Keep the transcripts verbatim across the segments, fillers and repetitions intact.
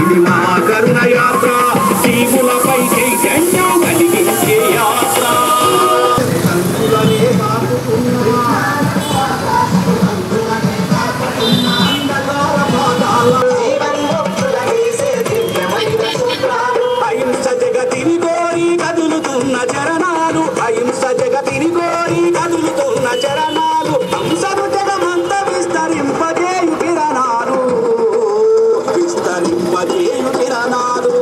ఇది మహాకరుణ యాత్ర జీవులపై చైతన్యం కలిగించే యాత్ర అహింస జగతిని కోరి కదులుతున్న చరణాలు అహింస జగతిని కోరి కదులుతున్న చరణాలు హంసను జగమంత విస్తరింపజేయు కిరణాలు విస్తరింపజేయు కిరణాలు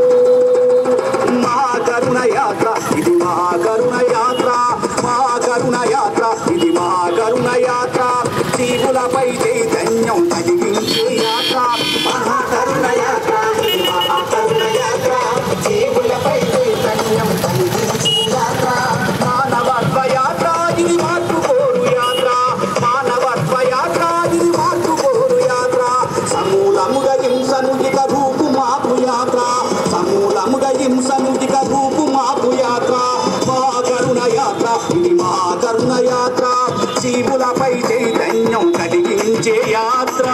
మహాకరుణ యాత్ర ఇది మహాకరుణ యాత్ర మహాకరుణ యాత్ర ఇది మహాకరుణ యాత్ర జీవులపై చైతన్యం కలిగించే యాత్ర మహాకరుణ యాత్ర ఇది మహాకరుణ యాత్ర జీవులపై చైతన్యం కలిగించే యాత్ర మానవత్వ యాత్ర ఇది మార్పు కోరు యాత్ర మానవత్వ యాత్ర ఇది మార్పు కోరు యాత్ర సమూలముగా హింసను ఇక రూపు మాపు యాత్ర సమూలముగా హింసను ఇక రూపు మాపు యాత్ర మహాకరుణ యాత్ర ఇది మహాకరుణ యాత్ర జీవులపై చైతన్యం కలిగించే యాత్ర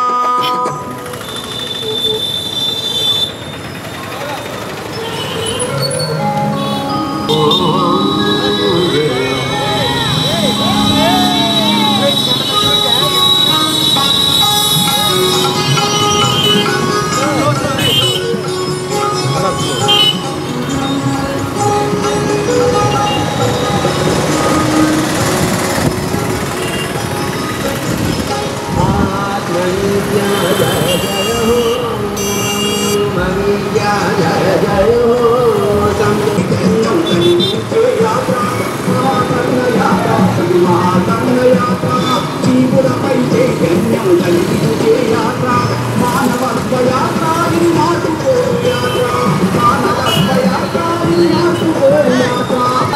జీవులపై చైతన్యం కలిగించే యాత్ర మానవత్వ యాత్ర ఇది మార్పు కోరు యాత్ర మానవత్వ యాత్ర ఇది మార్పు కోరు యాత్ర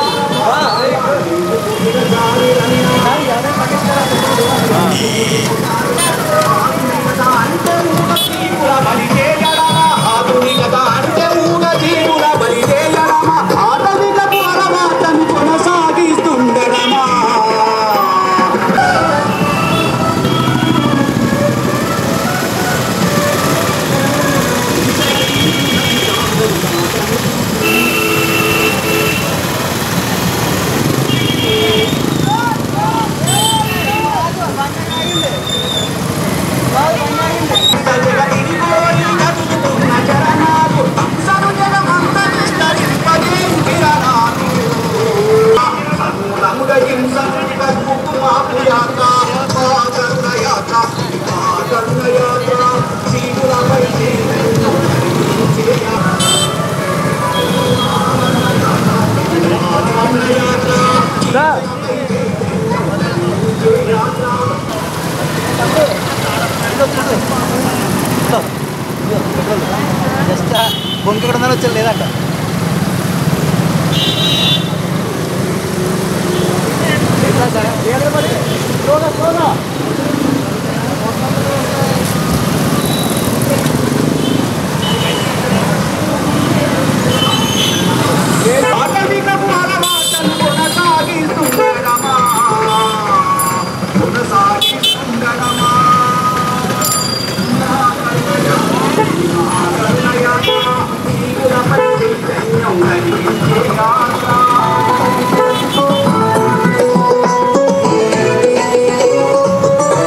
ఆధునికత అంటే మూఢ జీవుల బలి చేయడమా ఆధునికపు అలవాట్లను కొనసాగిస్తుండడమా జస్ట్ బొంకి కూడా వచ్చారు లేదంట యాత్ర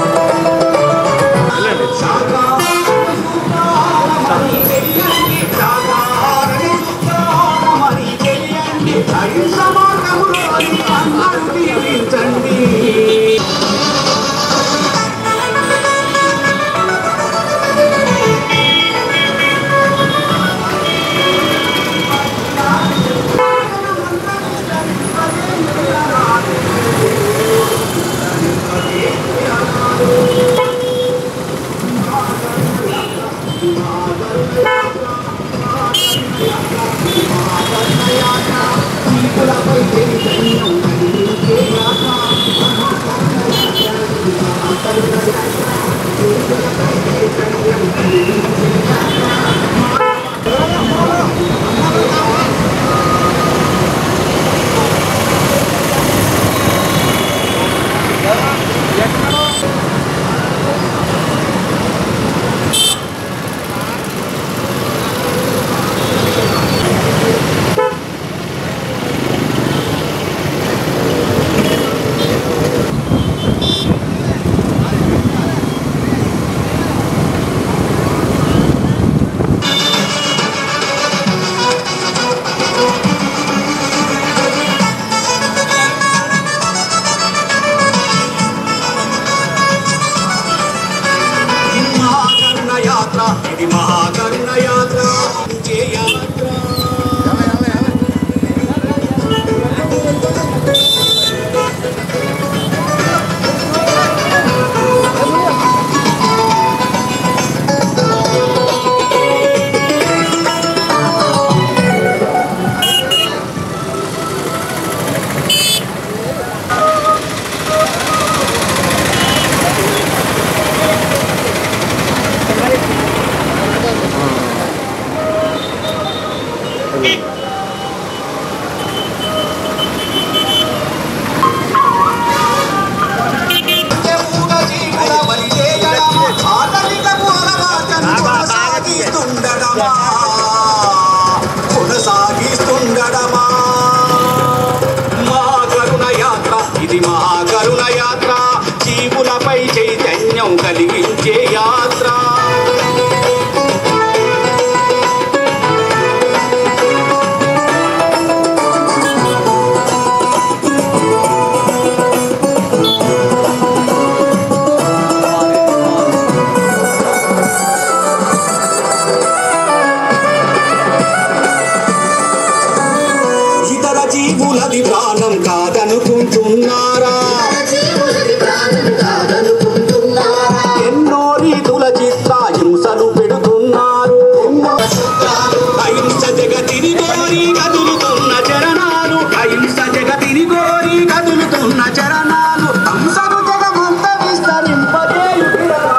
కొనసాగిస్తుండడమా మహాకరుణ యాత్ర ఇది మహాకరుణ యాత్ర జీవులపై చైతన్యం కలిగించే యాత్ర జీవులది ప్రాణం కాదనుకుంటున్నారా ఎన్నో రీతుల చిత్ర హింసలు పెడుతున్నారు అహింస జగతిని కోరి కదులుతున్న చరణాలు అహింస జగతిని కోరి కదులుతున్న చరణాలు హంసను జగమంత విస్తరింపజేయు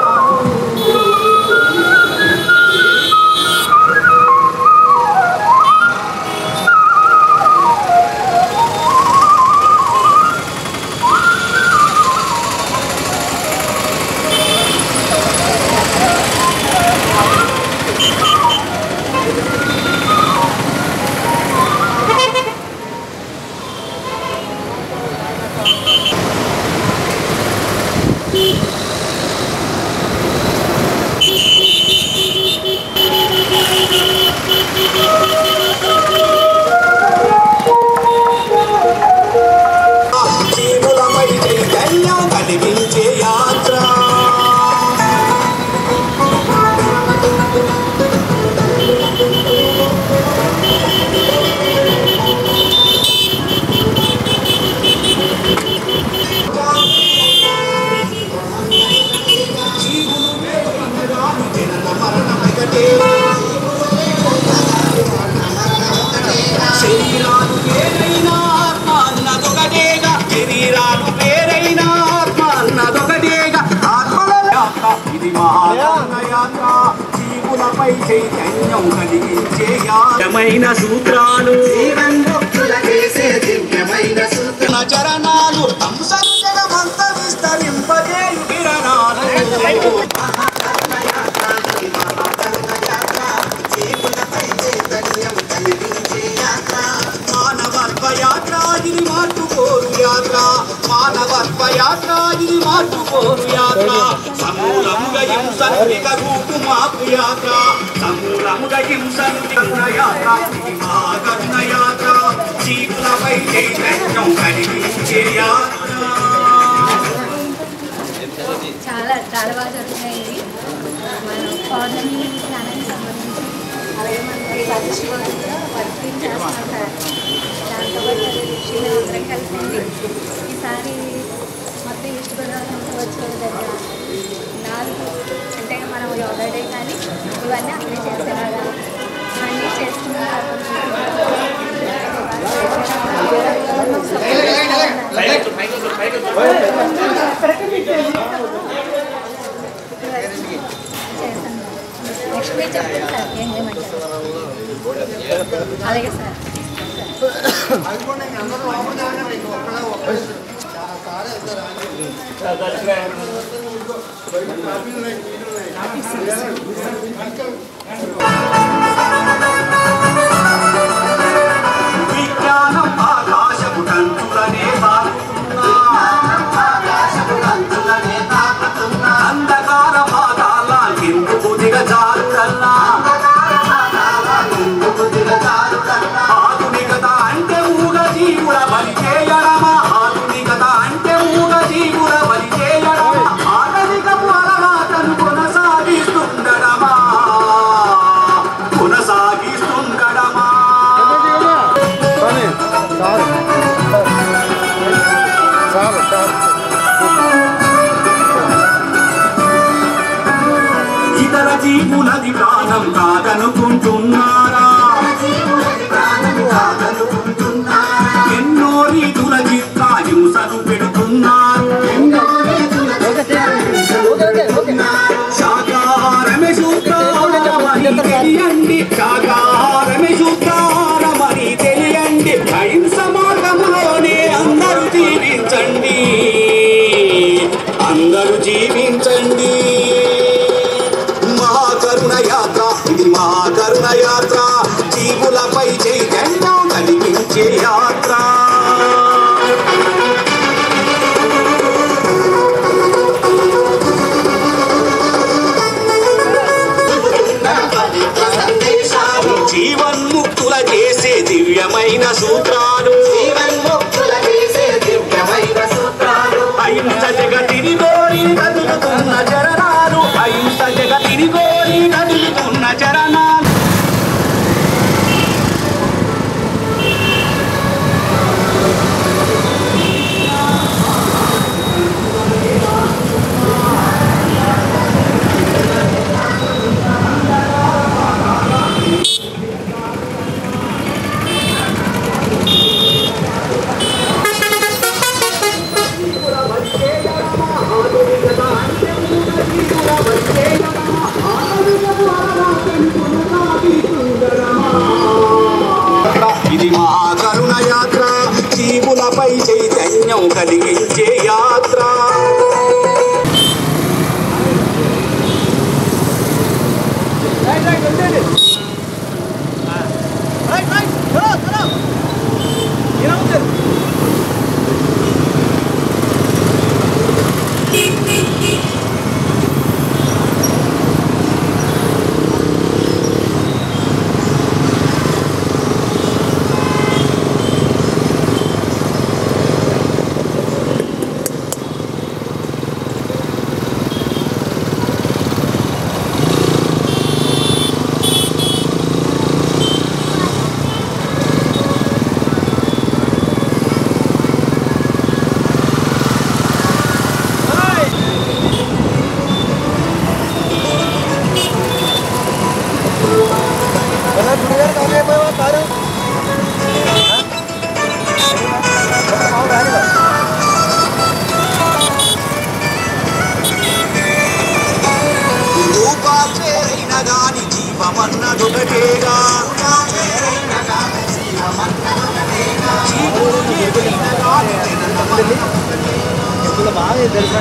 జీవులపై చైతన్యం కలిగించే యాత్ర శరీరాలు వేరైనా ఆత్మ అన్నదొకటేగా శరీరాలు వేరైనా ఆత్మ అన్నదొకటేగా ఆత్మల యాత్ర ఇది మహాకరుణ యాత్ర జీవులపై చైతన్యం కలిగించే యాత్రమైన సూత్రాలు చరణాలు హంసను జగమంత విస్తరింపజేయు కిరణాలు మానవత్వ యాత్ర ఇది మార్చుకోరు యాత్ర మానవత్వ యాత్ర ఇది మార్చుకోరు యాత్ర సమూలముగా హింసను దిగూపు మాపు యాత్ర సమూలముగా హింసను దిగున యాత్ర ఇది మహాకరుణ యాత్ర జీవులపై చైతన్యం కలిగించే యాత్ర చాలా చాలా బాగా జరుగుతున్నాయి. మనం పౌర్ణమి స్నానానికి సంబంధించి అలాగే మనకి సదశివాలు కూడా వర్కింగ్ చేస్తాం సార్. దాంతోపాటు అదే విషయంలో అందరం కలిసింది ఈసారి మొత్తం ఈస్ట్ గోదావరి వచ్చే దగ్గర నాలుగు అంటే మనం యోగా డే కానీ ఇవన్నీ అక్కడే చేసేలాగా అన్నీ చేస్తున్నారు. నెక్స్ట్ వీక్ చెప్తాను సార్ ఏం చేయమంటారు. అలాగే సార్ విజ్ఞానం ఆకాశపు తంతులనే తాకుతున్నా అంధకార పాదాల కిందుకు దిగజారుడల్లా ఆధునికత అంటే ఊగ జీవుల బలి చేయడమా ఆధునికత అంటే ఊగ జీవుల బలి చేయడమా ఆధునికపు అలవాటను కొనసాగిస్తుండడమా కొనసాగిస్తు చైతన్యం కలిగించే యాత్ర జీవన్ముక్తుల చేసే దివ్యమైన సూత్రాలు అహింస జగతిని గోరి కదులుతున్న చరణాలు అహింస జగతిని గోరి కదులుతున్న చరణాలు ఇది మహాకరుణ యాత్ర జీవులపై చైతన్యం కలిగించే యాత్ర బాగా తెలుసా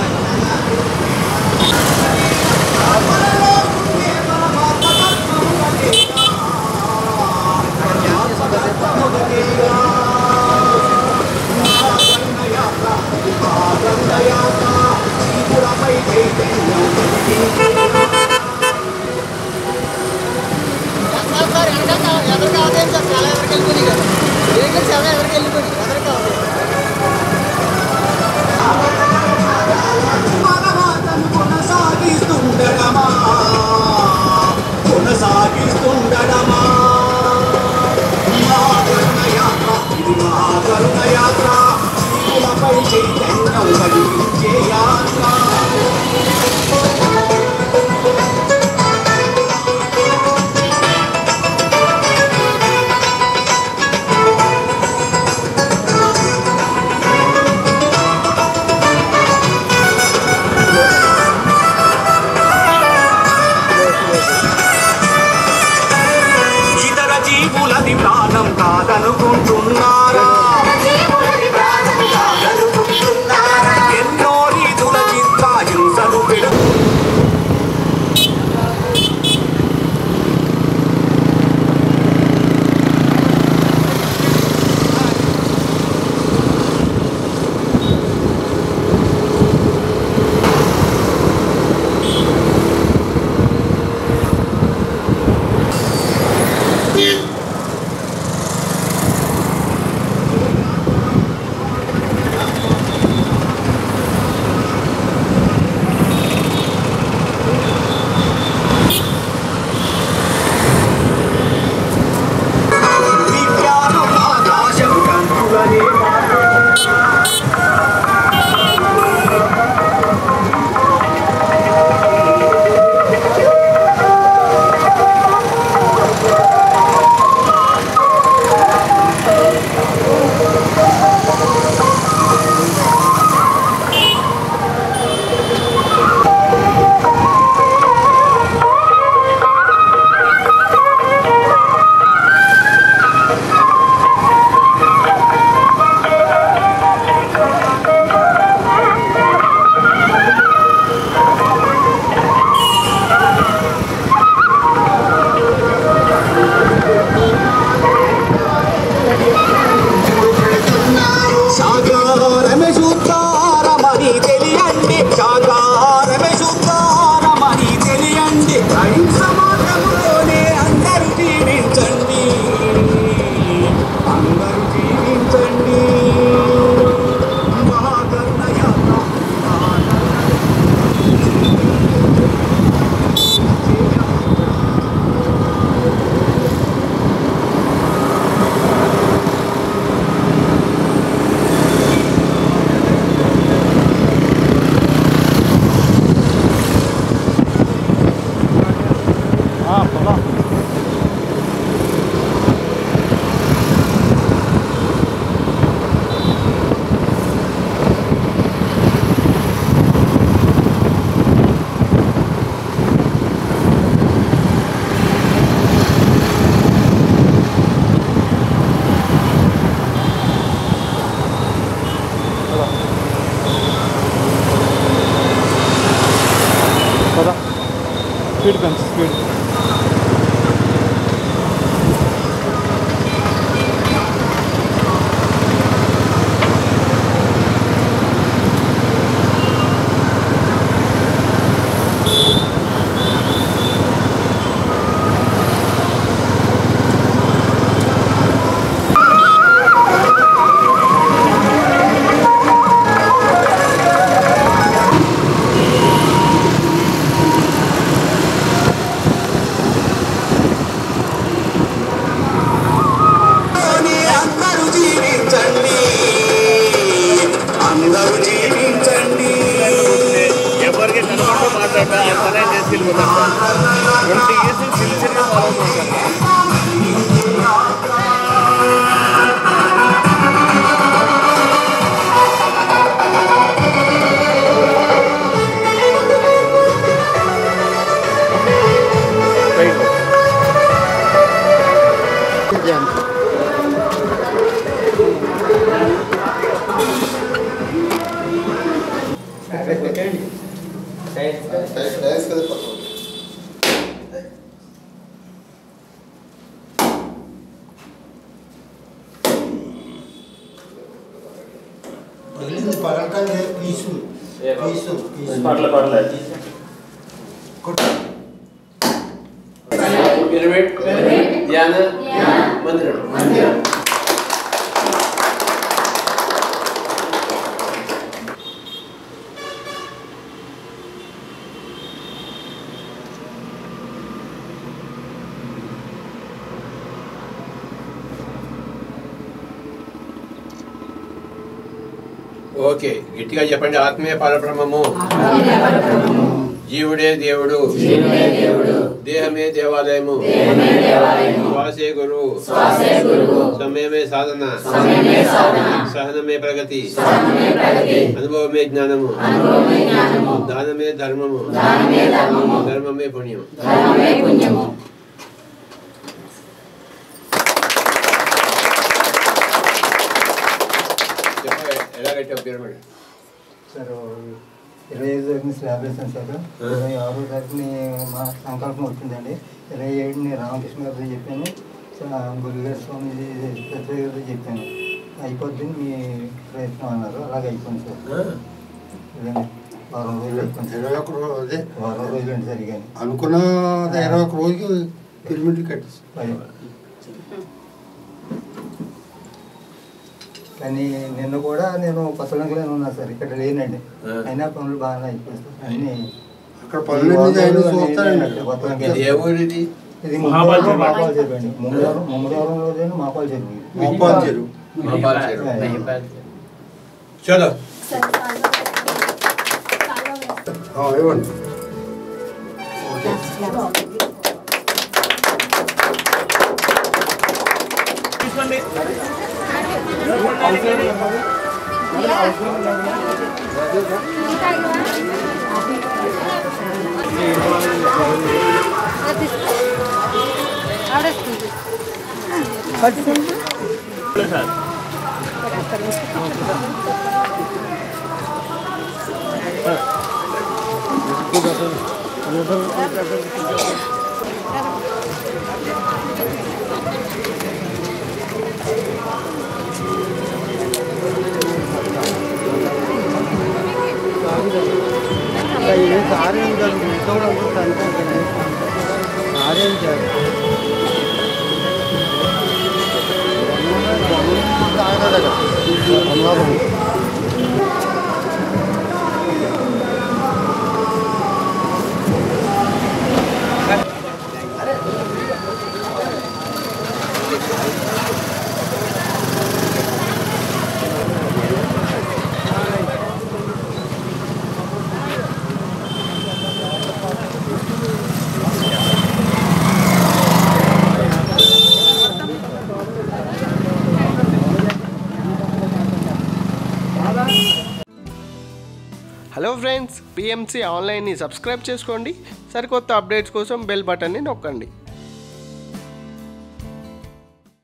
ఫిల్మ్ ట్వంటీ ఇయర్స్ సిన్సియర్గా ఫాలో చేశాను. పిరమిడ్ ధ్యాన మందిరం. ఓకే, గట్టిగా చెప్పండి. ఆత్మీయ పరబ్రహ్మము, జీవుడే దేవుడు, దేహమే దేవాలయము, శ్వాసే గురువు, సమయమే సాధన, సహనమే ప్రగతి, అనుభవమే జ్ఞానము, దానమే ధర్మము, ధర్మమే పుణ్యము. ఎలా కట్టావు పిరమిడ్? సార్ ఇరవై ఐదు తారీఖుని స్లాబ్ వేసాను సార్. ఇరవై ఆరో తారీఖుని మా సంకల్పం వచ్చిందండి. ఇరవై ఏడుని రామకృష్ణ గారితో చెప్పాను, గురుగారి స్వామి దత్తాత్రేయ గారితో చెప్పాను. అయిపోద్ది మీ ప్రయత్నం అన్నారు. అలాగే అయిపోయింది సార్. ఇదండి వారం రోజులు అయిపోయింది. ఇరవై ఒక్క రోజు అదే వారం రోజులు అండి సార్. కానీ అనుకున్న ఇరవై ఒక్క రోజుకి పిరమిడ్ కట్టేసి కానీ నిన్న కూడా నేను కొత్తలంకలోనే ఉన్నా సార్. ఇక్కడ లేనండి. అయినా పనులు బాగానే అయిపోయింది సార్. అన్నీ అక్కడ పనులు ఇది మాపాల చెరువు అండి. ముమ్మడివరం ముమ్మడివరంలో మాపాల చెరువు. మాపాల చెరువు చలో ఇవ్వండి. తీసుకోండి. హలో ఫ్రెండ్స్, పిఎంసి ఆన్లైన్ని సబ్స్క్రైబ్ చేసుకోండి. సరికొత్త అప్డేట్స్ కోసం బెల్ బటన్ని నొక్కండి.